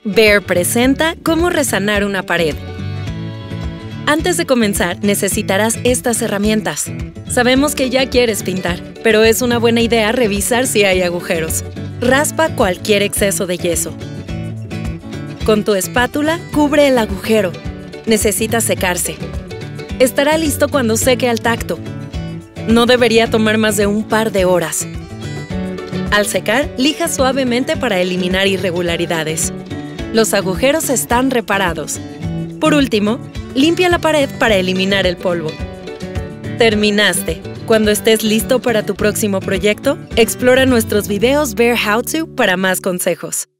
Behr presenta cómo resanar una pared. Antes de comenzar, necesitarás estas herramientas. Sabemos que ya quieres pintar, pero es una buena idea revisar si hay agujeros. Raspa cualquier exceso de yeso. Con tu espátula, cubre el agujero. Necesita secarse. Estará listo cuando seque al tacto. No debería tomar más de un par de horas. Al secar, lija suavemente para eliminar irregularidades. Los agujeros están reparados. Por último, limpia la pared para eliminar el polvo. ¡Terminaste! Cuando estés listo para tu próximo proyecto, explora nuestros videos Behr How To para más consejos.